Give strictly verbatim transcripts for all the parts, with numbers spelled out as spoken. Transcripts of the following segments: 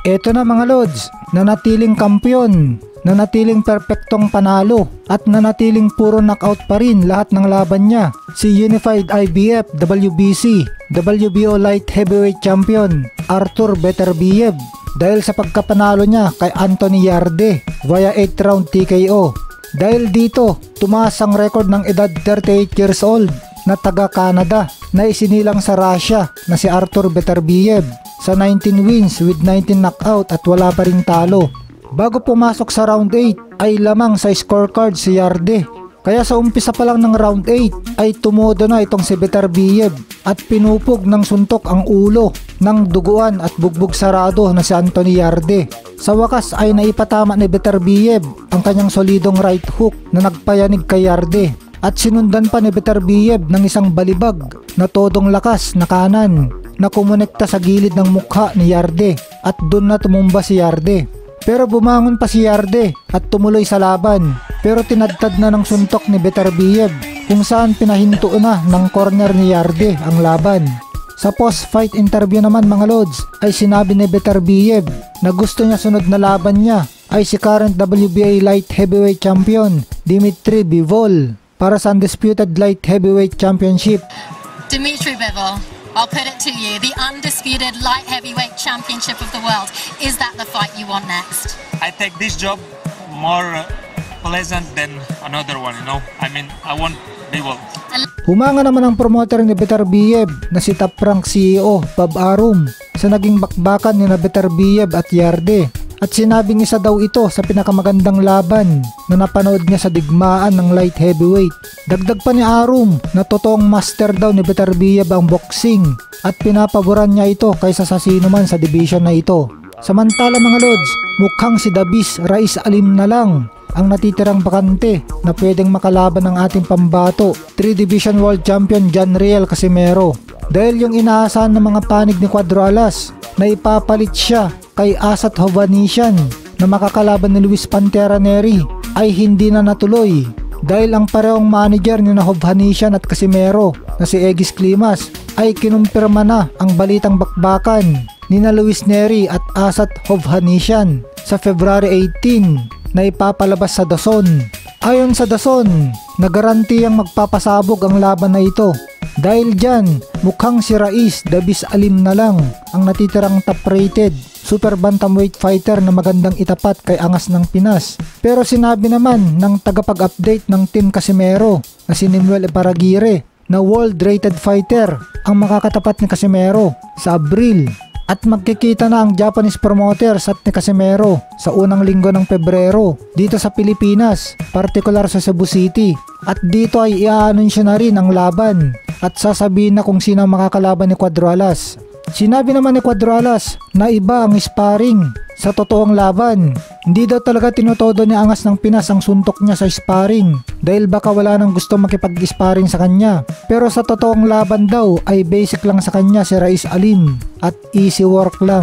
Eto na mga lods, nanatiling kampiyon, nanatiling perpektong panalo at nanatiling puro knockout pa rin lahat ng laban niya. Si Unified I B F W B C W B O Light Heavyweight Champion Artur Beterbiev dahil sa pagkapanalo niya kay Anthony Yarde via eight round T K O. Dahil dito, tumaas ang record ng edad thirty-eight years old na taga Canada na isinilang sa Russia na si Artur Beterbiev sa nineteen wins with nineteen knockout at wala pa ring talo. Bago pumasok sa round eight ay lamang sa scorecard si Yarde. Kaya sa umpisa pa lang ng round eight ay tumodo na itong si Beterbiev at pinupog ng suntok ang ulo ng duguan at bugbog sarado na si Anthony Yarde. Sa wakas ay naipatama ni Beterbiev ang kanyang solidong right hook na nagpayanig kay Yarde at sinundan pa ni Beterbiev ng isang balibag na todong lakas na kanan na kumonekta sa gilid ng mukha ni Yarde at doon na tumumba si Yarde. Pero bumangon pa si Yarde at tumuloy sa laban, pero tinadtad na ng suntok ni Beterbiev kung saan pinahinto na ng corner ni Yarde ang laban. Sa post-fight interview naman mga lods ay sinabi ni Beterbiev na gusto niya sunod na laban niya ay si current W B A Light Heavyweight Champion Dmitry Bivol para sa Undisputed Light Heavyweight Championship. Dmitry Bivol, I'll put it to you, the undisputed light heavyweight championship of the world. Is that the fight you want next? I take this job more pleasant than another one, you know. I mean, I want Bivol. Humanga naman ang promoter ni Beterbiev na si Top Rank C E O Bob Arum sa naging bakbakan ni na Beterbiev at Yarde. At sinabing isa daw ito sa pinakamagandang laban na napanood niya sa digmaan ng light heavyweight. Dagdag pa ni Arum na totoong master daw ni Beterbiev ang boxing at pinapaboran niya ito kaysa sa sino man sa division na ito. Samantala mga lods, mukhang si Davis Rais Alim na lang ang natitirang bakante na pwedeng makalaban ng ating pambato, three division world champion Janriel Casimero. Dahil yung inaasahan ng mga panig ni Cuadro Alas na ipapalit siya kay Asat Hovhannisyan na makakalaban ni Luis Pantera Neri ay hindi na natuloy dahil ang parehong manager ni na Hovhannisyan at Casimero na si Egis Klimas ay kinumpirma na ang balitang bakbakan ni na Luis Neri at Asat Hovhannisyan sa February eighteen na ipapalabas sa D A Z N. Ayon sa D A Z N, nagaranti ang magpapasabog ang laban na ito. Dahil dyan, mukhang si Rais Davis Alim na lang ang natitirang top-rated super bantamweight fighter na magandang itapat kay Angas ng Pinas. Pero sinabi naman ng tagapag-update ng Team Casimero na si Nimuel Eparaguirre na world-rated fighter ang makakatapat ni Casimero sa Abril. At magkikita na ang Japanese promoters at ni Casimero sa unang linggo ng Pebrero dito sa Pilipinas, partikular sa Cebu City. At dito ay i-anunsyo na rin ang laban at sasabihin na kung sino ang makakalaban ni Cuadro Alas. Sinabi naman ni Cuadro Alas na iba ang sparring sa totoong laban. Hindi daw talaga tinutodo ni Angas ng Pinas ang suntok niya sa sparring dahil baka wala nang gusto makipag-sparring sa kanya. Pero sa totoong laban daw ay basic lang sa kanya si Rais Alim at easy work lang.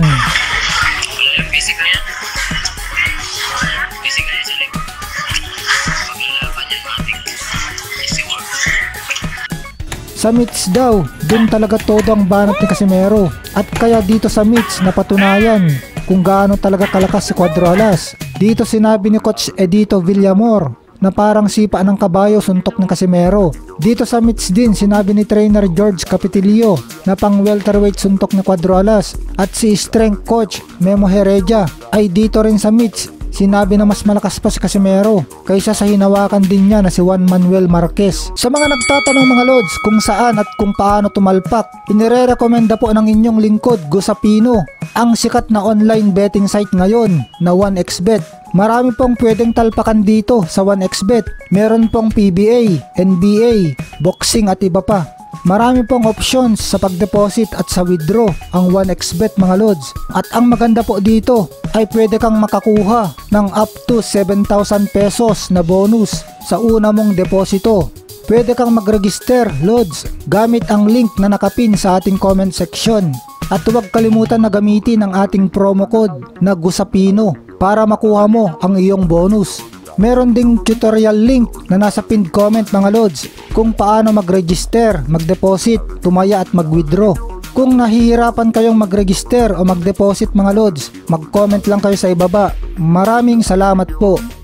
Basic na yan. Basic na yan sila. Paglalaban yan natin. Easy work. Sa meets daw, dun talaga todo ang banat ni Casimero. At kaya dito sa meets napatunayan kung gaano talaga kalakas si Cuadro Alas. Dito sinabi ni Coach Edito Villamor na parang sipa ng kabayo suntok ng Casimero. Dito sa meets din sinabi ni trainer George Capitilio na pang welterweight suntok ni Cuadro Alas. At si strength coach Memo Heredia ay dito rin sa meets sinabi na mas malakas pa si Casimero kaysa sa hinawakan din niya na si Juan Manuel Marquez. Sa mga nagtatanong mga lods kung saan at kung paano tumalpak, inirerekomenda po ng inyong lingkod Gusapino, ang sikat na online betting site ngayon na one x bet. Marami pong pwedeng talpakan dito sa one x bet. Meron pong P B A, N B A, boxing at iba pa. Marami pong options sa pag-deposit at sa withdraw ang one x bet mga lods. At ang maganda po dito ay pwede kang makakuha ng up to seven thousand pesos na bonus sa una mong deposito. Pwede kang mag-register lods gamit ang link na nakapin sa ating comment section. At huwag kalimutan na gamitin ang ating promo code na Gusapino para makuha mo ang iyong bonus. Meron ding tutorial link na nasa pinned comment mga lods kung paano mag-register, mag-deposit, tumaya at mag-withdraw. Kung nahihirapan kayong mag-register o mag-deposit mga lods, mag-comment lang kayo sa ibaba. Maraming salamat po.